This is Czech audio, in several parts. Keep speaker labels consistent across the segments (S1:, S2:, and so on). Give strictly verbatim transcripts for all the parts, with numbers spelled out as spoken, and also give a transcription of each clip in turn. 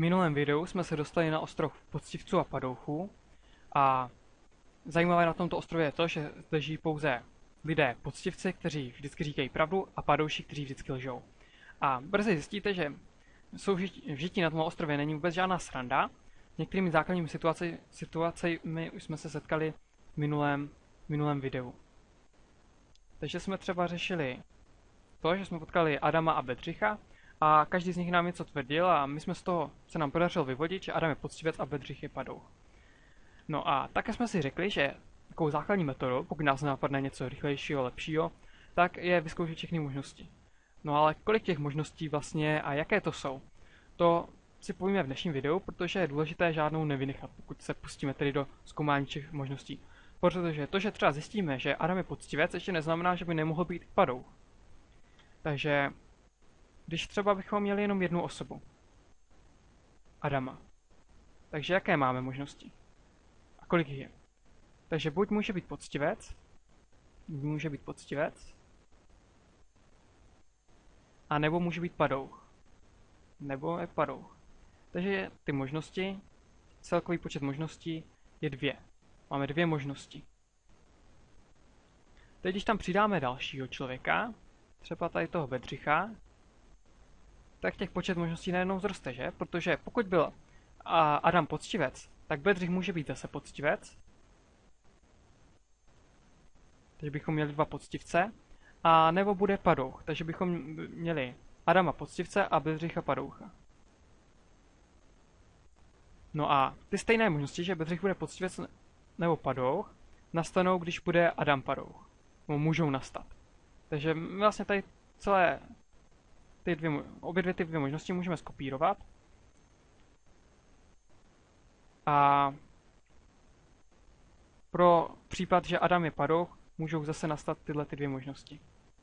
S1: minulém videu jsme se dostali na ostrov poctivců a padouchů a zajímavé na tomto ostrově je to, že zde žijí pouze lidé poctivci, kteří vždycky říkají pravdu, a padouši, kteří vždycky lžou. A brzy zjistíte, že v žití na tom ostrově není vůbec žádná sranda. Některými základními situaci, situacemi už jsme se setkali v minulém, minulém videu. Takže jsme třeba řešili to, že jsme potkali Adama a Bedřicha a každý z nich nám něco tvrdil a my jsme z toho se nám podařilo vyvodit, že Adam je poctivec a Bedřich je padouch. No a také jsme si řekli, že takovou základní metodou, pokud nás napadne něco rychlejšího, lepšího, tak je vyzkoušet všechny možnosti. No ale kolik těch možností vlastně a jaké to jsou, to si povíme v dnešním videu, protože je důležité žádnou nevynechat, pokud se pustíme tedy do zkoumání těch možností. Protože to, že třeba zjistíme, že Adam je poctivec, ještě neznamená, že by nemohl být padouch. Takže když třeba bychom měli jenom jednu osobu, Adama, takže jaké máme možnosti? A kolik jich je? Takže buď může být poctivec, může být poctivec, a nebo může být padouch. Nebo je padouch. Takže ty možnosti, celkový počet možností je dvě. Máme dvě možnosti. Teď, když tam přidáme dalšího člověka, třeba tady toho Bedřicha, tak těch počet možností najednou vzroste, že? Protože pokud byl Adam poctivec, tak Bedřich může být zase poctivec. Takže bychom měli dva poctivce. A nebo bude padouch, takže bychom měli Adama poctivce a Bedřicha padoucha. No a ty stejné možnosti, že Bedřich bude poctivec nebo padouch, nastanou, když bude Adam padouch. No, můžou nastat. Takže my vlastně tady celé ty dvě, obě dvě ty dvě možnosti můžeme skopírovat. A pro případ, že Adam je padouch, můžou zase nastat tyhle ty dvě možnosti.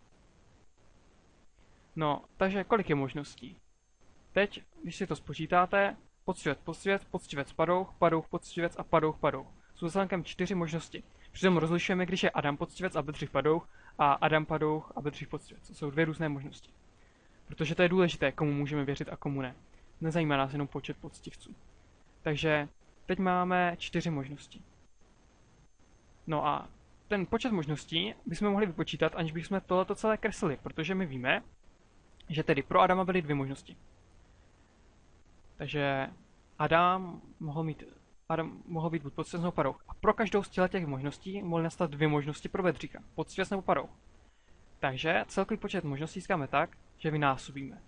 S1: No, takže kolik je možností? Teď, když si to spočítáte, poctivec, poctivec, poctivec, padouch, padouch, poctivec a padouch, padouch. Jsou celkem čtyři možnosti. Přitom rozlišujeme, když je Adam poctivec a Bedřich padouch a Adam padouch a Bedřich poctivec. To jsou dvě různé možnosti. Protože to je důležité, komu můžeme věřit a komu ne. Nezajímá nás jenom počet poctivců. Takže teď máme čtyři možnosti. No a ten počet možností bychom mohli vypočítat, aniž bychom tohleto celé kreslili, protože my víme, že tedy pro Adama byly dvě možnosti. Takže Adam mohl mít Adam mohl být buď poctivec nebo padouch. A pro každou z těch možností mohly nastat dvě možnosti pro Bedřicha. Poctivec nebo padouch. Takže celkový počet možností získáme tak, že vynásobíme.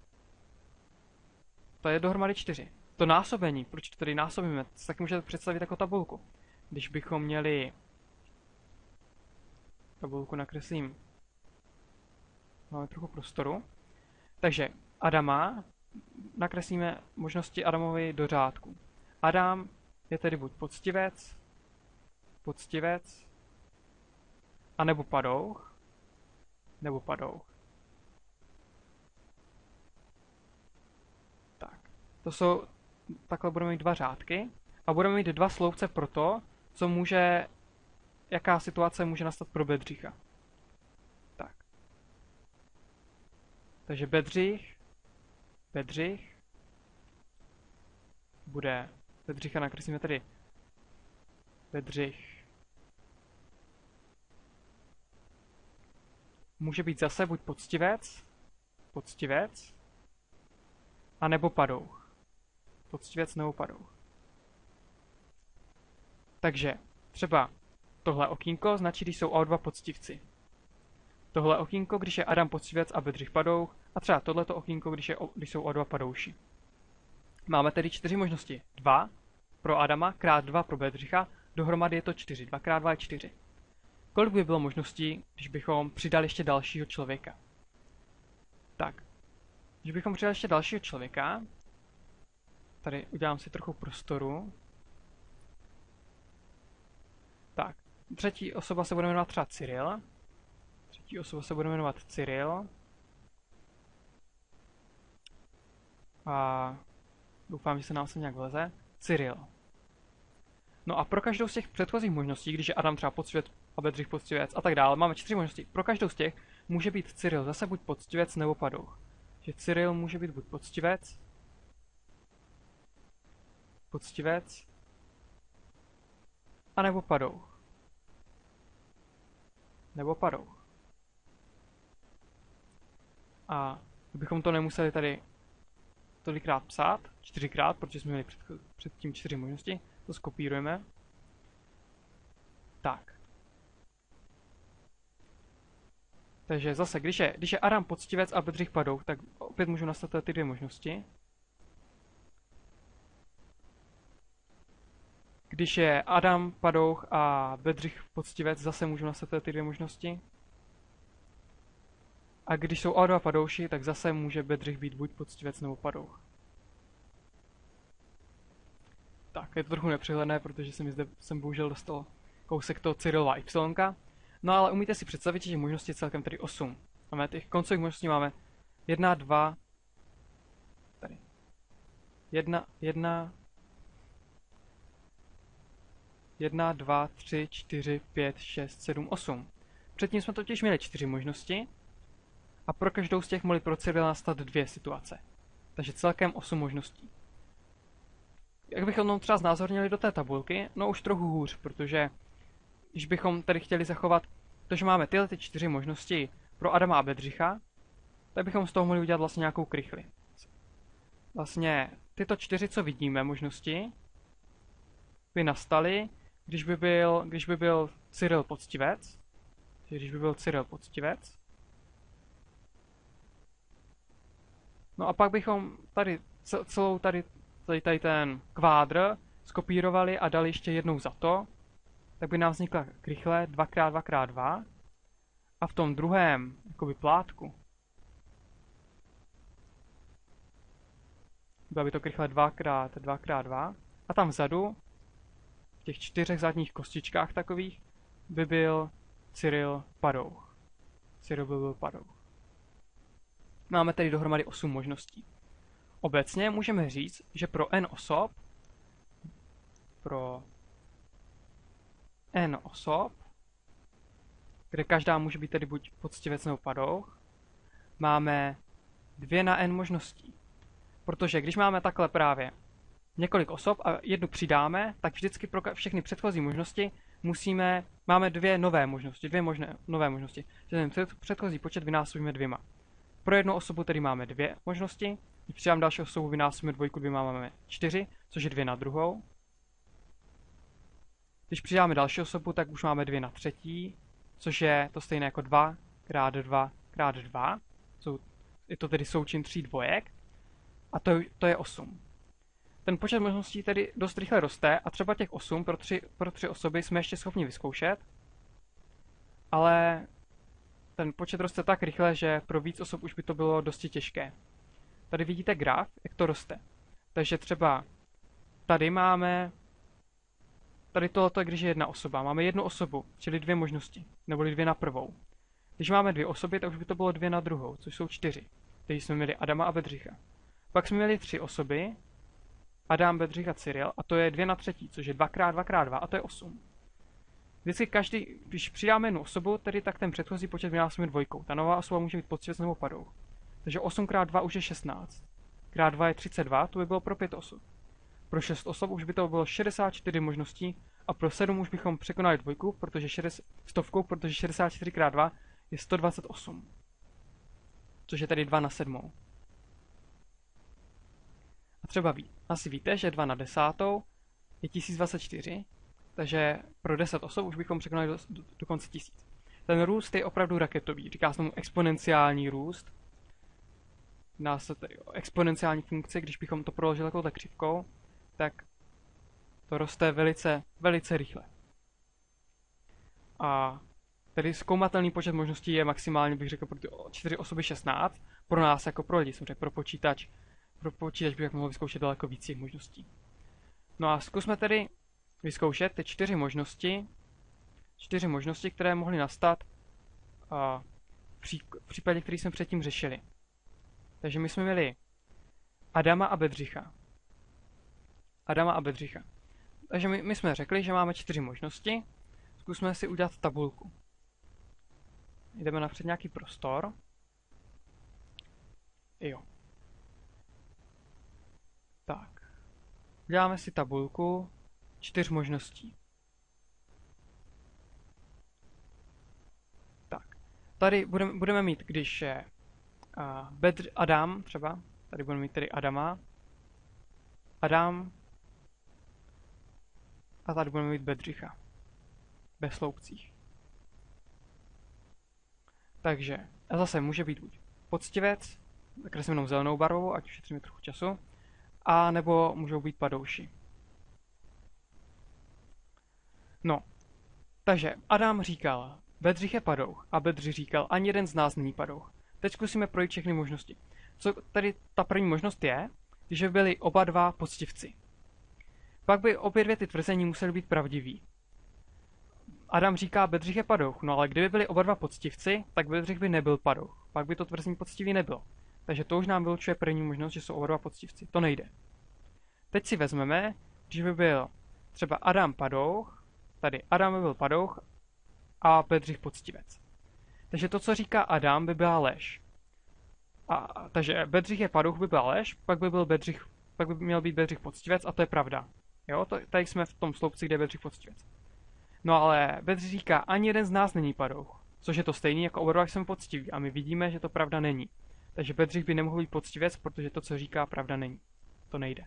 S1: To je dohromady čtyři. To násobení, proč to tedy násobíme, to taky můžete představit jako tabulku. Když bychom měli tabulku nakreslím. Máme trochu prostoru. Takže Adama nakreslíme možnosti Adamovi do řádku. Adam je tedy buď poctivec, poctivec, anebo padouch, nebo padouch. Tak, to jsou, takhle budeme mít dva řádky a budeme mít dva sloupce pro to, co může, jaká situace může nastat pro Bedřicha. Tak. Takže Bedřich, Bedřich, bude, Bedřicha nakreslíme tedy Bedřich. Může být zase buď poctivec, poctivec, anebo padouch. Poctivec nebo padouch. Takže třeba tohle okýnko značí, když jsou o dva poctivci. Tohle okýnko, když je Adam poctivec a Bedřich padouch, a třeba tohleto okýnko, když, je o, když jsou o dva padouši. Máme tedy čtyři možnosti. dva pro Adama krát dva pro Bedřicha, dohromady je to čtyři. dva krát dva je čtyři. Kolik by bylo možností, když bychom přidali ještě dalšího člověka? Tak, když bychom přidali ještě dalšího člověka, tady udělám si trochu prostoru. Tak, třetí osoba se bude jmenovat třeba Cyril. Třetí osoba se bude jmenovat Cyril. A doufám, že se nám sem nějak vleze. Cyril. No a pro každou z těch předchozích možností, když je Adam třeba poctivec a Bedřich poctivec a tak dále, máme čtyři možnosti. Pro každou z těch může být Cyril zase buď poctivec nebo padouch. Že Cyril může být buď poctivec, poctivec, a nebo padouch. Nebo padouch. A kdybychom to nemuseli tady tolikrát psát, čtyřikrát, protože jsme měli před, předtím čtyři možnosti, to skopírujeme. Tak. Takže zase, když je, když je Adam poctivec a Bedřich padouch, tak opět můžu nastavit ty dvě možnosti. Když je Adam padouch a Bedřich poctivec, zase můžu nastavit ty dvě možnosti. A když jsou oba dva padouši, tak zase může Bedřich být buď poctivec nebo padouch. Tak, je to trochu nepřehledné, protože jsem, zde, jsem bohužel dostal kousek toho Cyrilova Y. No ale umíte si představit, že možností je celkem tady osm. Máme těch koncových možností máme jedna, dva, tady. jedna, jedna, jedna, dva, tři, čtyři, pět, šest, sedm, osm. Předtím jsme totiž měli čtyři možnosti a pro každou z těch mohly pro Cyrila nastat dvě situace. Takže celkem osm možností. Jak bychom to třeba znázornili do té tabulky? No už trochu hůř, protože když bychom tady chtěli zachovat to, že máme tyhle ty čtyři možnosti pro Adama a Bedřicha, tak bychom z toho mohli udělat vlastně nějakou krychli. Vlastně tyto čtyři, co vidíme, možnosti, by nastaly, když by byl, když by byl Cyril poctivec, když by byl Cyril poctivec. No a pak bychom tady celou tady, tady, tady ten kvádr skopírovali a dali ještě jednou za to, tak by nám vznikla krychle dva krát dva krát dva a v tom druhém jakoby plátku byla by to krychle dva krát dva krát dva a tam vzadu v těch čtyřech zadních kostičkách takových by byl Cyril padouch. Cyril by byl padouch. Máme tedy dohromady osm možností. Obecně můžeme říct, že pro n osob pro n osob, kde každá může být tedy buď poctivec nebo padouch, máme dvě na n možností. Protože když máme takhle právě několik osob a jednu přidáme, tak vždycky pro všechny předchozí možnosti musíme, máme dvě nové možnosti, dvě možné, nové možnosti. Že ten předchozí počet vynásobíme dvěma. Pro jednu osobu tedy máme dvě možnosti, když přidám další osobu, vynásobíme dvojku dvěma, máme čtyři, což je dvě na druhou. Když přidáme další osobu, tak už máme dvě na třetí, což je to stejné jako dva krát dva krát dva. Je to tedy součin tří dvojek. A to, to je osm. Ten počet možností tedy dost rychle roste a třeba těch osm pro tři, pro tři osoby jsme ještě schopni vyzkoušet. Ale ten počet roste tak rychle, že pro víc osob už by to bylo dosti těžké. Tady vidíte graf, jak to roste. Takže třeba tady máme, tady tohoto, když je jedna osoba, máme jednu osobu, čili dvě možnosti, neboli dvě na prvou. Když máme dvě osoby, tak už by to bylo dvě na druhou, což jsou čtyři. Takže jsme měli Adama a Bedřicha. Pak jsme měli tři osoby, Adam, Bedřich a Cyril, a to je dvě na třetí, což je dva krát dva krát dva, a to je osm. Vždycky každý, když přidáme jednu osobu, tedy tak ten předchozí počet vynásobíme dvojkou. Ta nová osoba může být poctivec nebo padouch. Takže osm krát dva už je šestnáct. Krát dva je třicet dva, to by bylo pro pět osob. Pro šest osob už by to bylo šedesát čtyři možností a pro sedm už bychom překonali dvojku, protože šedesát, stovkou, protože šedesát čtyři krát dva je sto dvacet osm. Což je tedy dva na sedmou. A třeba ví, asi víte, že dva na desátou je tisíc dvacet čtyři, takže pro deset osob už bychom překonali do, do, dokonce tisíc. Ten růst je opravdu raketový, říká se tomu exponenciální růst. Jedná se tedy o exponenciální funkci, když bychom to proložili takovou křivkou, tak to roste velice, velice rychle. A tedy zkoumatelný počet možností je maximálně, bych řekl, pro ty čtyři osoby šestnáct. Pro nás jako pro lidi, samozřejmě pro počítač. Pro počítač bych mohl vyzkoušet daleko víc těch možností. No a zkusme tedy vyzkoušet ty čtyři možnosti, čtyři možnosti, které mohly nastat uh, v případě, který jsme předtím řešili. Takže my jsme měli Adama a Bedřicha. Adama a Bedřicha. Takže my, my jsme řekli, že máme čtyři možnosti. Zkusme si udělat tabulku. Jdeme napřed nějaký prostor. Jo. Tak. Děláme si tabulku čtyř možností. Tak, tady budeme, budeme mít, když je uh, Bedř, Adam třeba, tady budeme mít tedy Adama, Adam a tady budeme mít Bedřicha. Bez sloupcích. Takže, a zase může být buď poctivec, kreslím zelenou barvou, ať ušetříme trochu času, a nebo můžou být padouši. No, takže Adam říkal, Bedřich je padouch, a Bedřich říkal, ani jeden z nás není padouch. Teď zkusíme projít všechny možnosti. Co tady ta první možnost je, že by byli oba dva poctivci. Pak by obě dvě ty tvrzení musely být pravdivý. Adam říká, Bedřich je padouch, no ale kdyby byli oba dva poctivci, tak Bedřich by nebyl padouch. Pak by to tvrzení poctivý nebylo. Takže to už nám vylučuje první možnost, že jsou oba dva poctivci. To nejde. Teď si vezmeme, že by byl třeba Adam padouch, tady Adam by byl padouch a Bedřich poctivec. Takže to, co říká Adam, by byla lež. A, takže Bedřich je padouch by byla lež, pak by byl Bedřich, pak by měl být Bedřich poctivec a to je pravda. Jo, to, tady jsme v tom sloupci, kde je Bedřich poctivec. No ale Bedřich říká, ani jeden z nás není padouch, což je to stejný, jako oba dva jsme poctiví a my vidíme, že to pravda není. Takže Bedřich by nemohl být poctivec, protože to, co říká, pravda není. To nejde.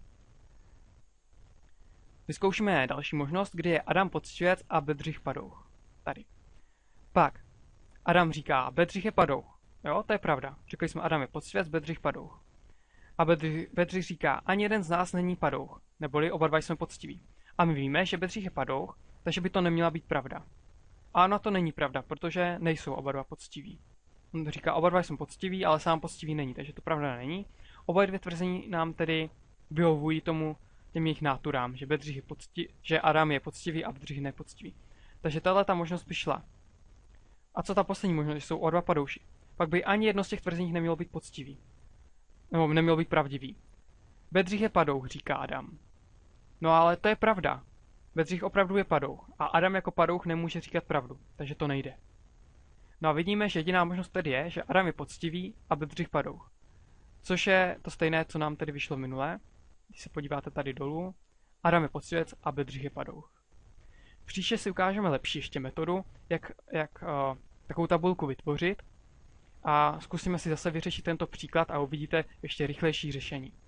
S1: Vyzkoušíme další možnost, kdy je Adam poctivec a Bedřich padouch. Tady. Pak Adam říká, Bedřich je padouch. Jo, to je pravda. Řekli jsme, Adam je poctivec, Bedřich padouch. A Bedřich, Bedřich říká, ani jeden z nás není padouch, neboli oba dva jsme poctiví. A my víme, že Bedřich je padouch, takže by to neměla být pravda. A ono to není pravda, protože nejsou oba dva poctiví. On říká, oba dva jsme poctiví, ale sám poctivý není, takže to pravda není. Oba dvě tvrzení nám tedy vyhovují tomu těm jejich náturám, že Bedřich je poctivý, že Adam je poctivý a Bedřich je nepoctivý. Takže tahle ta možnost by šla. A co ta poslední možnost, že jsou oba dva padouši? Pak by ani jedno z těch tvrzení nemělo být poctivý. Nebo nemělo být pravdivý. Bedřich je padouch, říká Adam. No ale to je pravda. Bedřich opravdu je padouch a Adam jako padouch nemůže říkat pravdu, takže to nejde. No a vidíme, že jediná možnost tedy je, že Adam je poctivý a Bedřich padouch. Což je to stejné, co nám tedy vyšlo minule. Když se podíváte tady dolů, Adam je poctivec a Bedřich je padouch. Příště si ukážeme lepší ještě metodu, jak, jak uh, takovou tabulku vytvořit a zkusíme si zase vyřešit tento příklad a uvidíte ještě rychlejší řešení.